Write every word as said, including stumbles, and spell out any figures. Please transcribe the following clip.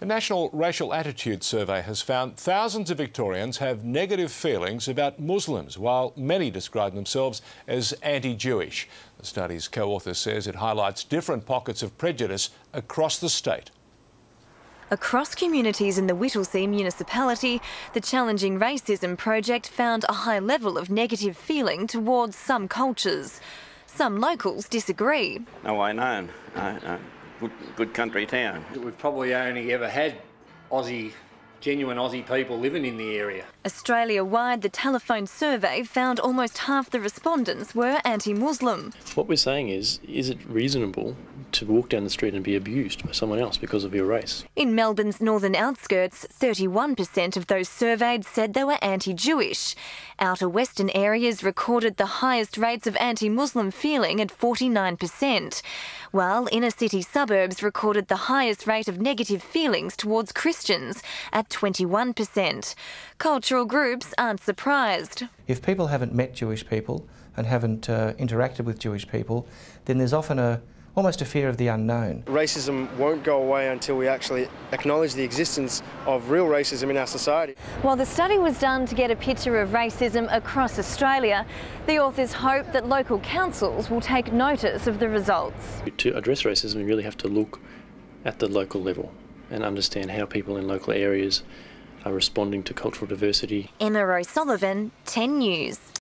A national racial attitude survey has found thousands of Victorians have negative feelings about Muslims, while many describe themselves as anti-Jewish. The study's co-author says it highlights different pockets of prejudice across the state. Across communities in the Whittlesea municipality, the Challenging Racism project found a high level of negative feeling towards some cultures. Some locals disagree. No way known. No, no. Good, good country town. We've probably only ever had Aussie, genuine Aussie people living in the area. Australia-wide, the telephone survey found almost half the respondents were anti-Muslim. What we're saying is, is it reasonable to walk down the street and be abused by someone else because of your race? In Melbourne's northern outskirts, thirty-one percent of those surveyed said they were anti-Jewish. Outer western areas recorded the highest rates of anti-Muslim feeling at forty-nine percent, while inner city suburbs recorded the highest rate of negative feelings towards Christians at twenty-one percent. Cultural groups aren't surprised. If people haven't met Jewish people and haven't uh, interacted with Jewish people, then there's often a almost a fear of the unknown. Racism won't go away until we actually acknowledge the existence of real racism in our society. While the study was done to get a picture of racism across Australia, the authors hope that local councils will take notice of the results. To address racism, you really have to look at the local level and understand how people in local areas are responding to cultural diversity. Emma O'Sullivan, ten News.